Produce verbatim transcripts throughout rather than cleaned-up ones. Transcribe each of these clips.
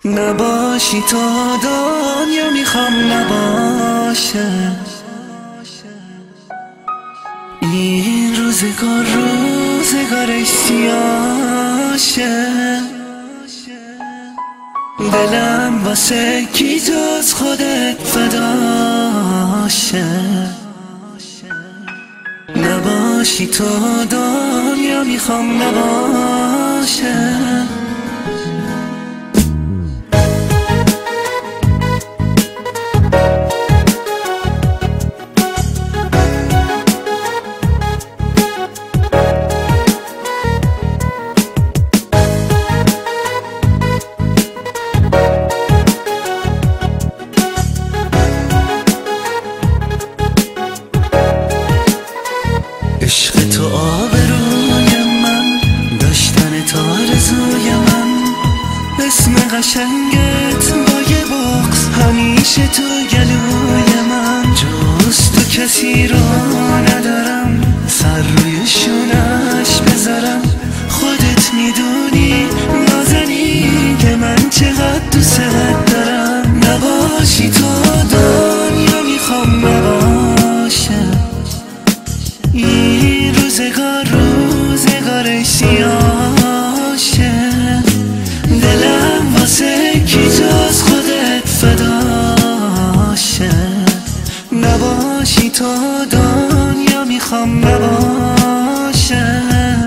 نباشی تو دنیا میخوام نباشه. این روزگار روزگارش سیاشه. دلم واسه کی جز خودت فداشه. نباشی تو دنیا میخوام نباشه. عشق تو آبروی من، داشتن تو آرزوی من. اسم قشنگت با یه بغض همیشه تو گلوی من. جز تو کسی رو ندارم سر روی شونش بذارم. خودت میدونی نازنین که من چقدر دوست دارم. نباشی تو دنیا میخوام نباشه. این روزگار روزگارش سیاشه. دلم واسه کی جز خودت فداشه. نباشی تو دنیا میخوام نباشه.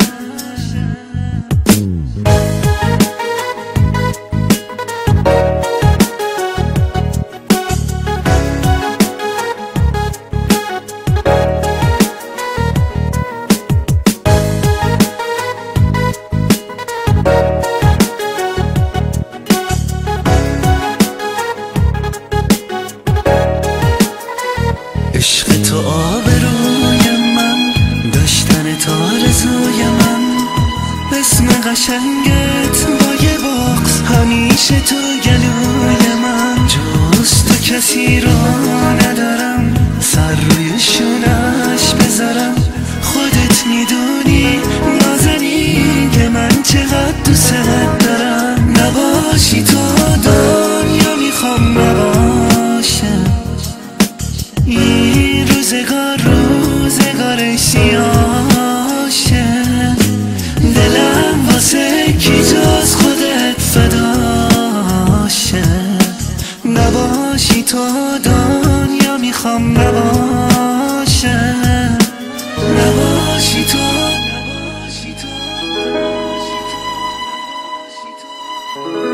عشق تو آبروی من، داشتن تو آرزوی من. اسم قشنگت با یه بغض همیشه تو گلوی من. جز تو کسی رو ندارم سر روی شونش بذارم. خودت میدونی نازنین که من چقدر دوست دارم. نباشی تو دنیا میخوام نباشه. این روزگار روزگارش سیاشه. دلم واسه کی جز خودت فداشه. نباشی تو دنیا میخوام نباشه. نباشی تو نباشی تو